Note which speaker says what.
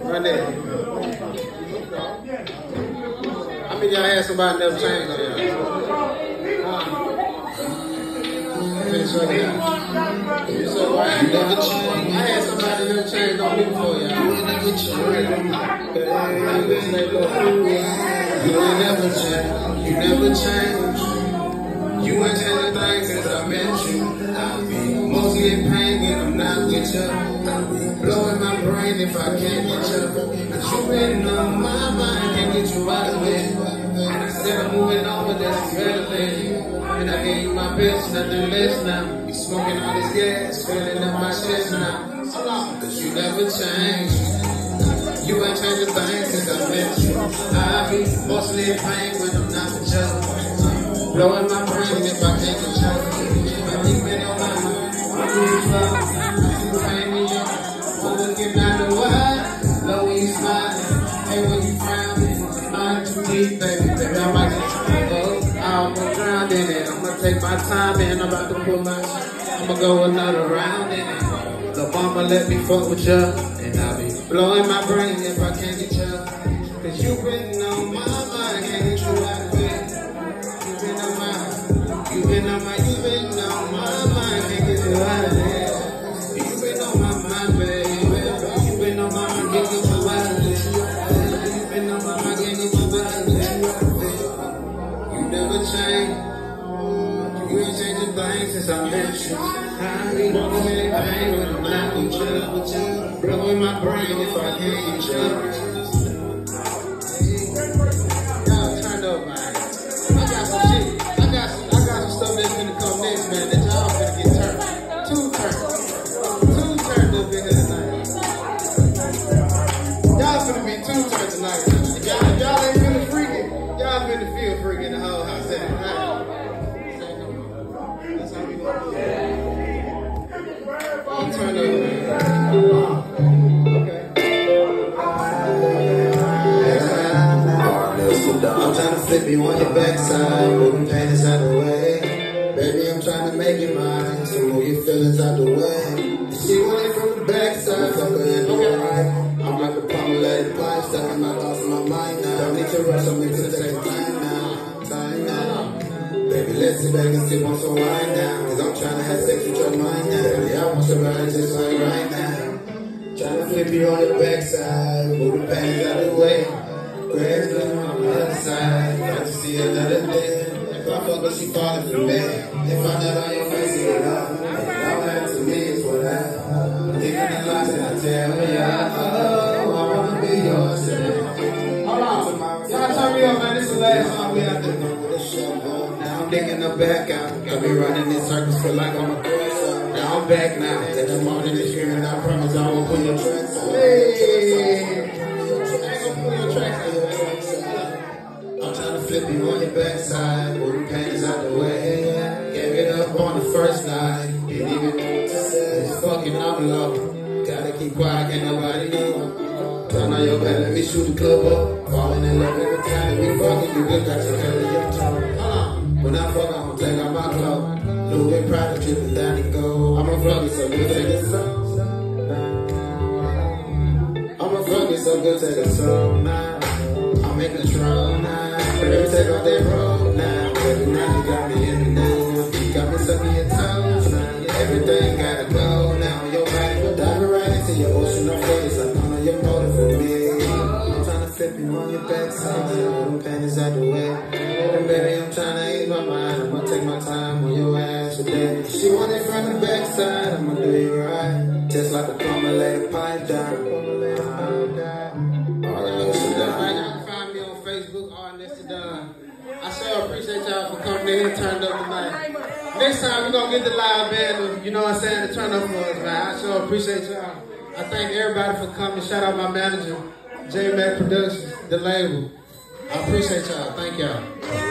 Speaker 1: Right there. How many of y'all had somebody never changed on y'all? Finish right now. So why you never changed? I had somebody never changed on me before y'all. You never changed. You ain't never changed. You never changed. You ain't changed a thing since I met you. I be mostly in pain when I'm not with you. Blowing my brain if I can't get you. Cause you been on my mind, can't get you out of it. Instead of moving on, but that's better than you. And I gave you my best, nothing less now. You smoking all this gas, filling up my chest now. Cause you never changed. You ain't changed a thing since I met you. I be mostly in pain when I'm not with you. Blowing my brain if I can't get you. But you been on my mind, I'm really slow. You paying me up, I'm looking out the wide. Love when you smiling, hey when you frowning. Not too deep, baby, baby, I might get you. I'm gonna drown in it. I'm gonna take my time and I'm about to pull my. I'ma go another round in it. The mama let me fuck with ya, and I be blowing my brain if I can't get ya. Cause you been on my mind, can't get you out of it. You been on my mind, can't get you out of it. You been on my mind, baby. You been on my mind, can't get you out of it. You been on my mind, can't get you out of it. You never change. You ain't changed a thing since I met you. I be walking in pain when I'm not with you. Blowing my brain if I can't get you. Y'all turned up, man. I got some shit. I got some stuff that's gonna come next, man. That y'all gonna get turned. Two turned up in here tonight. Y'all gonna be two turned tonight. If y'all ain't feeling freaky, y'all finna feel freaky in the whole house that night. That's how we gonna do it. You turn up, man. Okay. I'm trying to flip you on your backside, moving panties out the way. Baby, I'm trying to make you mine, so move your feelings out the way. She want it from the backside, fuck her in the right. I'm like a pomelated pipe, stuck in my thoughts in my mind now. Don't need to rush, I'm into the take time now. Baby, let's sit back and sip on some wine now. Cause I'm trying to have sex with your mind now. Baby, I want somebody just like right now. Trying to flip you on your backside, moving panties out the way. Grass looking on the other side, got to see another day. If I fuck her, she falling for me. If I nut on your face, you get off. All that to me is what I think in the lies and I tell ya. Oh, I wanna be yours today. Hold on, y'all turn me up, man. This is the last song we have to do with the show. Now I'm digging the back out. Got me running in circles, feel like I'm a girl. Now I'm back now. That you morning this year, and I promise I won't put your tracks on. Hey. I'm trying to flip you on your backside, move the panties out the way. Gave it up on the first night, didn't even know what to say. It's fucking I'm low, gotta keep quiet, can't nobody know. Turn on your back, let me shoot the club up. Falling in love every time that we fucking, you good, got your curly your toe. When I fuck, I'ma take off my clothes. Louis and Prada dripping down and go. I'ma fuck it so good, take it slow. I'ma fuck it so good, take it slow now. I'm in control now. Baby, take off that road now. Every night you got me in the now. You got me sucking your toes now. Everything gotta go now. Your body will dive right into your ocean of face. I know you're motive for me. I'm trying to flip you on your backside. Little panties out the way. And baby, I'm trying to ease my mind. I'm gonna take my time on your ass today. She want it from the backside. I'ma do you right. Just like a plumber, lay the pipe down. RNSdaDon. Find me on Facebook, RNSdaDon. I sure appreciate y'all for coming in and turned up tonight. Next time we're gonna get the live band, you know what I'm saying, to turn up for us, man. I sure appreciate y'all. I thank everybody for coming. Shout out my manager, JMPtheLabel, the label. I appreciate y'all. Thank y'all.